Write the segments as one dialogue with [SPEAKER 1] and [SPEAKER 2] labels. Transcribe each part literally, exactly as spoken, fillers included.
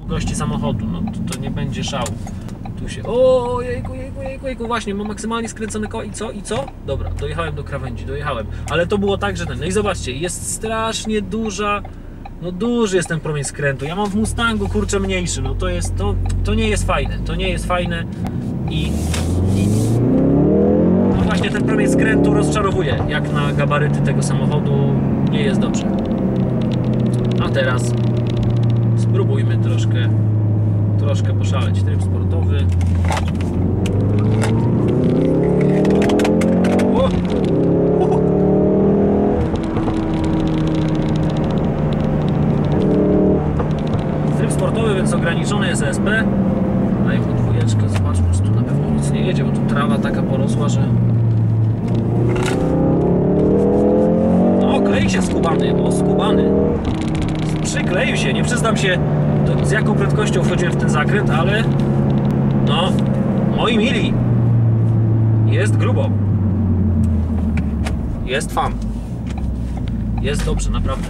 [SPEAKER 1] długości samochodu, no to, to nie będzie szału. Tu się, o jejku, jejku, jejku, jejku, właśnie, mam maksymalnie skręcone koło i co, i co? Dobra, dojechałem do krawędzi, dojechałem, ale to było tak, że ten, no i zobaczcie, jest strasznie duża, no duży jest ten promień skrętu, ja mam w Mustangu, kurczę, mniejszy, no to jest, to, to nie jest fajne, to nie jest fajne i, i no właśnie ten promień skrętu rozczarowuje, jak na gabaryty tego samochodu, nie jest dobrze. A teraz spróbujmy troszkę troszkę poszaleć. Tryb sportowy. O! O! Tryb sportowy, więc ograniczony jest E S P. Dajmy dwójeczkę, zobaczmy, że tu na pewno nic nie jedzie, bo tu trawa taka porosła, że... No, klei się skubany, o, skubany. Przykleił się, nie przyznam się, z jaką prędkością wchodziłem w ten zakręt, ale no, moi mili, jest grubo, jest fan, jest dobrze, naprawdę.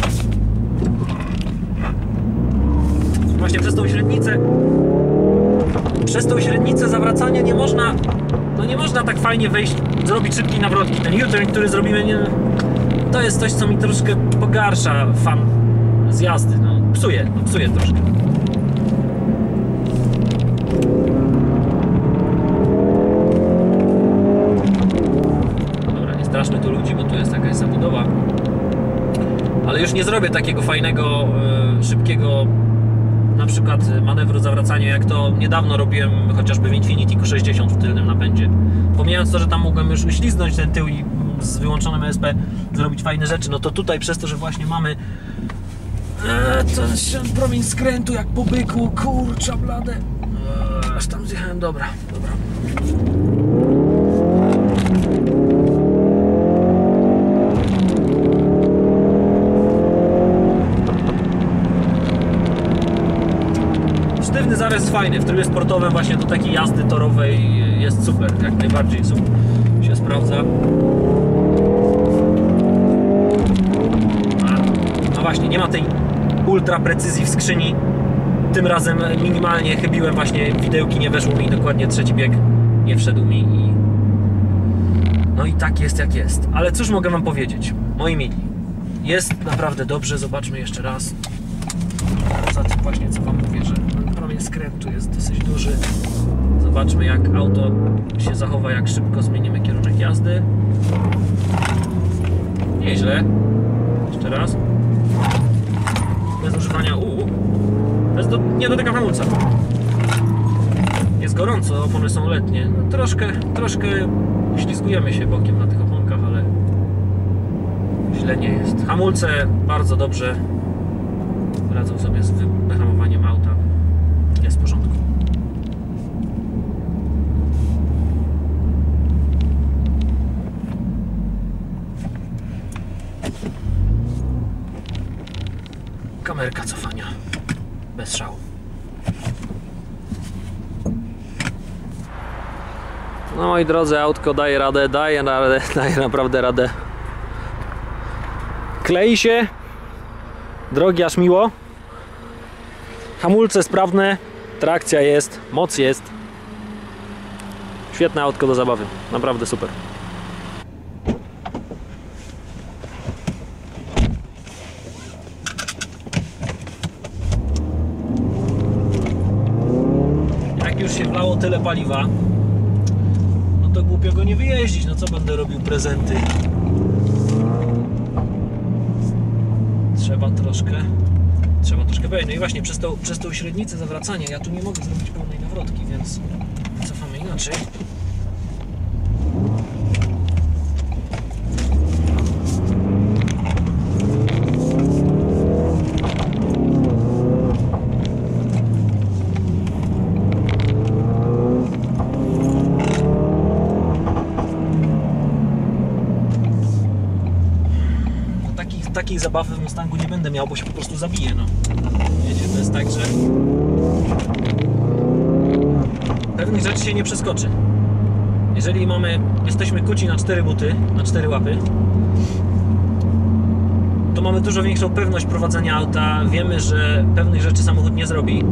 [SPEAKER 1] Właśnie przez tą średnicę, przez tą średnicę zawracania nie można, no nie można tak fajnie wejść, zrobić szybkiej nawrotki. Ten U-turn, który zrobimy, nie, to jest coś, co mi troszkę pogarsza fan z jazdy, no psuje, no psuje troszkę. Dobra, nie straszmy tu ludzi, bo tu jest jakaś zabudowa. Ale już nie zrobię takiego fajnego, yy, szybkiego na przykład manewru zawracania, jak to niedawno robiłem chociażby w Infiniti Q sześćdziesiąt w tylnym napędzie. Pomijając to, że tam mogłem już uśliznąć ten tył i z wyłączonym E S P zrobić fajne rzeczy, no to tutaj przez to, że właśnie mamy eee, ten promień skrętu jak po byku, kurcza blade, eee, aż tam zjechałem, dobra, dobra. Sztywny zarys fajny, w trybie sportowym właśnie do takiej jazdy torowej jest super, jak najbardziej super się sprawdza. No właśnie, nie ma tej ultra precyzji w skrzyni. Tym razem minimalnie chybiłem, właśnie widełki nie weszło mi, dokładnie trzeci bieg nie wszedł mi i... No i tak jest jak jest. Ale cóż mogę wam powiedzieć, moi mili, jest naprawdę dobrze, zobaczmy jeszcze raz. Za tym właśnie co wam mówię, że promień skrętu jest dosyć duży. Zobaczmy jak auto się zachowa, jak szybko zmienimy kierunek jazdy. Nieźle. Jeszcze raz. Bez używania U. Bez do... Nie dotyka hamulca. Jest gorąco, opony są letnie. No, troszkę, troszkę uślizgujemy się bokiem na tych oponkach, ale źle nie jest. Hamulce bardzo dobrze radzą sobie z wyhamowaniem auta. Jest w porządku. Kamerka cofania bez szału. No moi drodzy, autko daje radę, daje radę, daje naprawdę radę. Klei się, drogi aż miło. Hamulce sprawne, trakcja jest, moc jest. Świetne autko do zabawy, naprawdę super. Jak już się wlało tyle paliwa, no to głupio go nie wyjeździć, no co będę robił prezenty. Trzeba troszkę Trzeba troszkę wejść. No i właśnie przez tą, przez tą średnicę zawracania ja tu nie mogę zrobić pełnej nawrotki, więc cofamy inaczej. Takiej zabawy w Mustangu nie będę miał, bo się po prostu zabiję, no. Wiecie, to jest tak, że pewnych rzeczy się nie przeskoczy. Jeżeli mamy, jesteśmy kuci na cztery buty, na cztery łapy, to to mamy dużo większą pewność prowadzenia auta. Wiemy, że pewnych rzeczy samochód nie zrobi.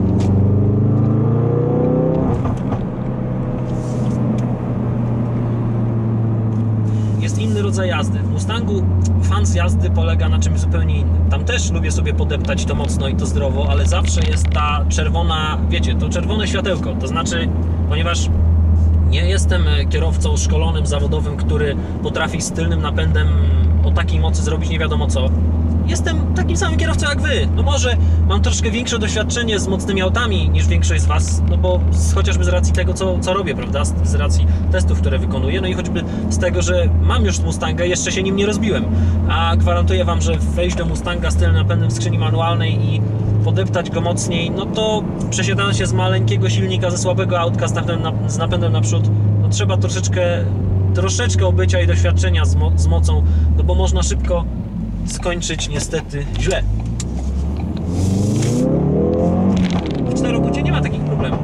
[SPEAKER 1] Jest inny rodzaj jazdy. W Mustangu fan z jazdy polega na czymś zupełnie innym. Tam też lubię sobie podeptać to mocno i to zdrowo, ale zawsze jest ta czerwona, wiecie, to czerwone światełko. To znaczy, ponieważ nie jestem kierowcą szkolonym, zawodowym, który potrafi z tylnym napędem o takiej mocy zrobić nie wiadomo co. Jestem takim samym kierowcą jak wy. No może mam troszkę większe doświadczenie z mocnymi autami niż większość z was, no bo z, chociażby z racji tego, co, co robię, prawda? Z, z racji testów, które wykonuję, no i choćby z tego, że mam już Mustanga, jeszcze się nim nie rozbiłem. A gwarantuję wam, że wejść do Mustanga z tylnym napędem w skrzyni manualnej i podeptać go mocniej, no to przesiadając się z maleńkiego silnika, ze słabego autka z napędem, na, z napędem naprzód, no trzeba troszeczkę, troszeczkę obycia i doświadczenia z, mo, z mocą, no bo można szybko skończyć niestety źle. W czterokucie nie ma takich problemów.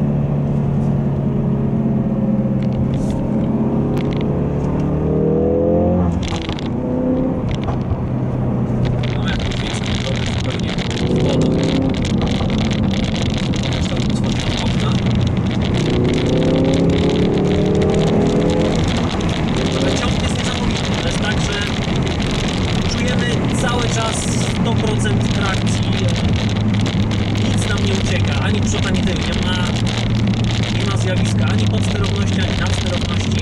[SPEAKER 1] Mamy jakąś większą drogę zupełnie wodą. Zostały otwarte okna. Ale ciąg jest niesamowity. To jest tak, że czujemy cały czas sto procent trakcji. Nic nam nie ucieka, ani przód, ani tył. Nie ma, nie ma zjawiska ani podsterowności, ani nadsterowności.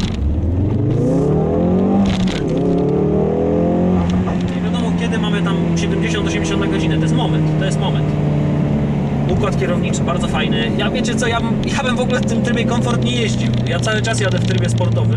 [SPEAKER 1] Nie wiadomo kiedy mamy tam siedemdziesiąt osiemdziesiąt na godzinę. To jest moment, to jest moment. Układ kierowniczy, bardzo fajny. Ja wiecie co, ja bym, ja bym w ogóle w tym trybie komfort nie jeździł. Ja cały czas jadę w trybie sportowym.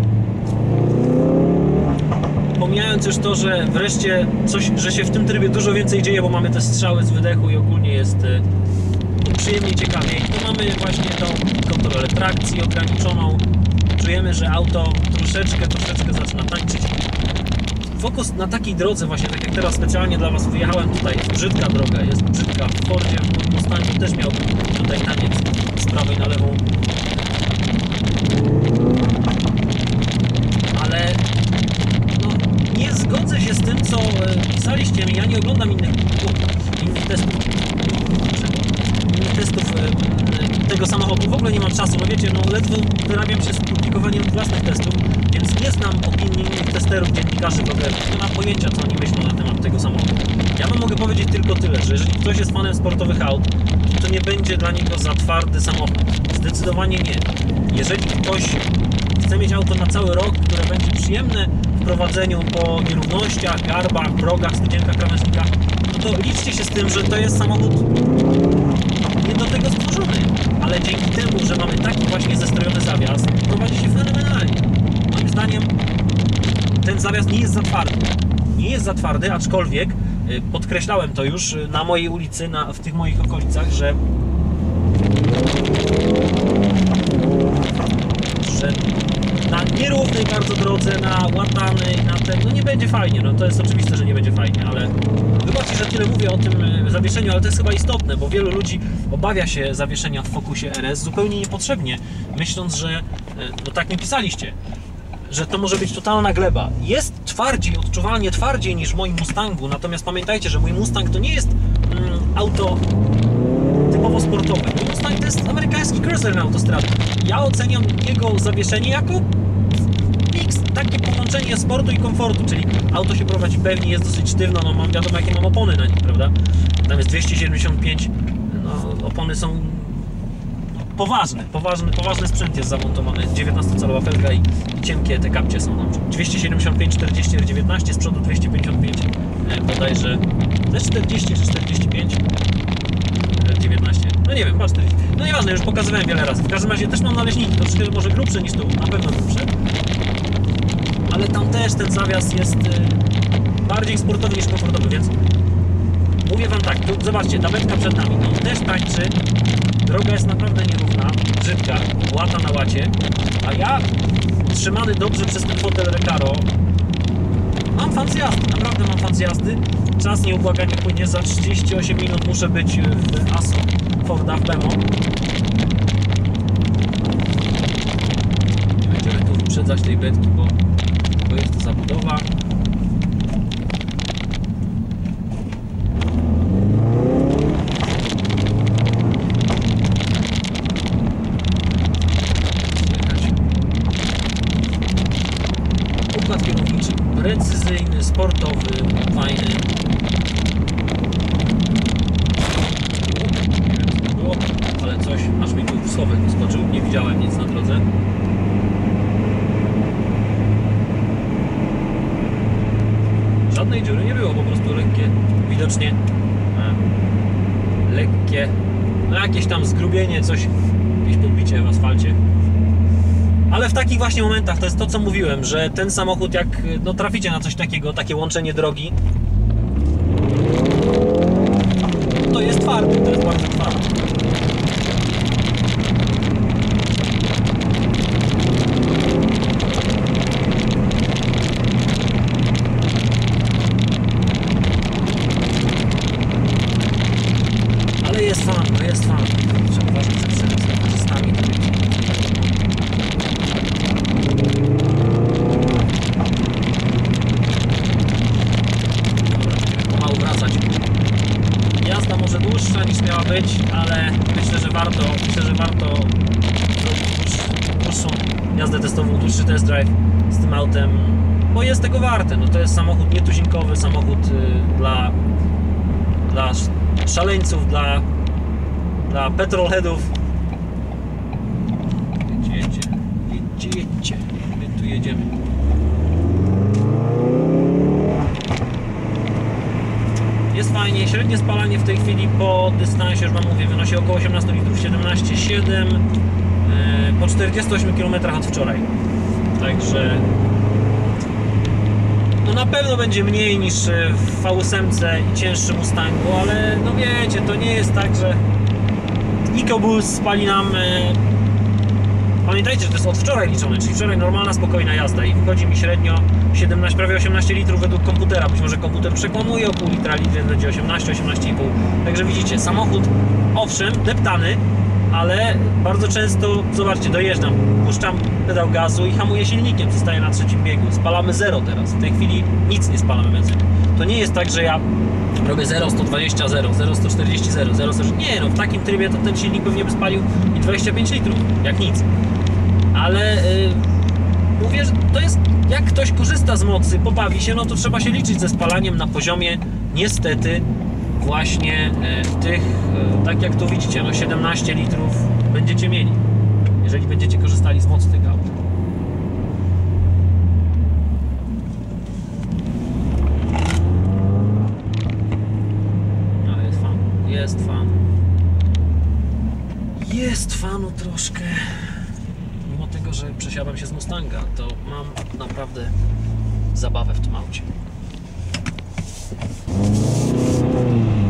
[SPEAKER 1] Pomijając już to, że wreszcie coś, że się w tym trybie dużo więcej dzieje, bo mamy te strzały z wydechu i ogólnie jest y, przyjemniej, ciekawiej. Tu mamy właśnie tą kontrolę trakcji ograniczoną. Czujemy, że auto troszeczkę, troszeczkę zaczyna tańczyć. Fokus na takiej drodze właśnie, tak jak teraz specjalnie dla was wyjechałem tutaj, jest brzydka droga, jest brzydka. W Fordzie, w Mustangu też miał tutaj taniec z prawej na lewą. Ale nie zgodzę się z tym, co pisaliście mi. Ja nie oglądam innych, innych testów. Innych testów tego samochodu. W ogóle nie mam czasu. No wiecie, no ledwo wyrabiam się z publikowaniem własnych testów, więc nie znam opinii innych testerów, dziennikarzy, blogerów. Nie mam pojęcia, co oni myślą na temat tego samochodu. Ja wam mogę powiedzieć tylko tyle, że jeżeli ktoś jest fanem sportowych aut, to nie będzie dla niego za twardy samochód. Zdecydowanie nie. Jeżeli ktoś chce mieć auto na cały rok, które będzie przyjemne w prowadzeniu po nierównościach, garbach, progach, studzienkach, krawężnikach, no to liczcie się z tym, że to jest samochód nie do tego stworzony. Ale dzięki temu, że mamy taki właśnie zestrojony zawias, prowadzi się fenomenalnie. Moim zdaniem ten zawias nie jest za twardy. Nie jest za twardy, aczkolwiek podkreślałem to już na mojej ulicy, na, w tych moich okolicach, że że na nierównej bardzo drodze, na łatanej, na ten, no nie będzie fajnie, no to jest oczywiste, że nie będzie fajnie, ale wybaczcie, że tyle mówię o tym zawieszeniu, ale to jest chyba istotne, bo wielu ludzi obawia się zawieszenia w Focusie R S zupełnie niepotrzebnie, myśląc, że, no tak mi pisaliście, że to może być totalna gleba. Jest twardziej, odczuwalnie twardziej niż w moim Mustangu, natomiast pamiętajcie, że mój Mustang to nie jest mm, auto typowo sportowe. Mój Mustang to jest amerykański cruiser na autostradzie. Ja oceniam jego zawieszenie jako miks, takie połączenie sportu i komfortu, czyli auto się prowadzi pewnie, jest dosyć sztywno, no mam wiadomo jakie mam opony na nim, prawda? Tam jest dwieście siedemdziesiąt pięć, no opony są poważne, poważny, poważny sprzęt jest zamontowany, dziewiętnastocalowa felga i cienkie te kapcie są tam. dwieście siedemdziesiąt pięć czterdzieści R dziewiętnaście, z przodu dwieście pięćdziesiąt pięć, bodajże też czterdzieści czy czterdzieści pięć R dziewiętnaście, no nie wiem, chyba czterdzieści, no nieważne, już pokazywałem wiele razy. W każdym razie też mam naleśniki, troszkę może grubsze niż tu, na pewno grubsze, ale tam też ten zawias jest bardziej sportowy niż komfortowy, więc mówię wam tak, tu zobaczcie, tabletka przed nami, no też tańczy. Droga jest naprawdę nierówna, brzydka, łata na łacie, a ja trzymany dobrze przez ten fotel Recaro mam fan z jazdy, naprawdę mam fan z jazdy. Czas nieubłaganie płynie, za trzydzieści osiem minut muszę być w Aso Forda w Bemo. Nie będziemy tu wyprzedzać tej betki, bo, bo jest to zabudowa. precyzyjny, sportowy, fajny. Nie wiem co to było, ale coś, aż mi tu schowek wyskoczył, nie widziałem nic na drodze. Żadnej dziury nie było, po prostu lekkie, widocznie e, lekkie, no jakieś tam zgrubienie, coś, jakieś podbicie w asfalcie. Ale w takich właśnie momentach, to jest to co mówiłem, że ten samochód jak no, traficie na coś takiego, takie łączenie drogi, to jest twardy, to jest bardzo twardy. Ale jest fan, no jest fan. Trzeba uważać przed samochodzistami. Dobra, będziemy pomału wracać. Jazda może dłuższa niż miała być, ale myślę, że warto, myślę, że warto zrobić dłuższą, dłuższą jazdę testową, dłuższy test drive z tym autem, bo jest tego warte. No to jest samochód nietuzinkowy, samochód y, dla, dla szaleńców, dla, dla petrolheadów. Jedźcie, jedźcie, jedźcie, jedźcie. My tu jedziemy. Jest fajnie, średnie spalanie w tej chwili po dystansie, już wam mówię, wynosi około osiemnaście litrów, siedemnaście przecinek siedem yy, po czterdziestu ośmiu kilometrach od wczoraj. Także no na pewno będzie mniej niż w V osiem i cięższym Mustangu, ale no wiecie, to nie jest tak, że EcoBoost spali nam yy, pamiętajcie, że to jest od wczoraj liczone, czyli wczoraj normalna, spokojna jazda i wychodzi mi średnio siedemnaście, prawie osiemnaście litrów według komputera. Być może komputer przekłamuje o pół litra, litr będzie osiemnaście, osiemnaście i pół. Także widzicie, samochód owszem, deptany, ale bardzo często, zobaczcie, dojeżdżam, puszczam pedał gazu i hamuję silnikiem, zostaję na trzecim biegu. Spalamy zero teraz, w tej chwili nic nie spalamy benzyny. To nie jest tak, że ja robię zero, sto dwadzieścia, zero, zero, sto czterdzieści, zero, zero, sto... Nie, no w takim trybie to ten silnik pewnie by spalił i dwadzieścia pięć litrów, jak nic. Ale yy, mówię, że to jest, jak ktoś korzysta z mocy, pobawi się, no to trzeba się liczyć ze spalaniem na poziomie, niestety, właśnie yy, tych, yy, tak jak tu widzicie, no siedemnaście litrów będziecie mieli, jeżeli będziecie korzystali z mocy tego auta. No jest fan, jest fan. Jest fanu troszkę. Mimo tego, że przesiadam się z Mustanga, to mam naprawdę zabawę w tym aucie.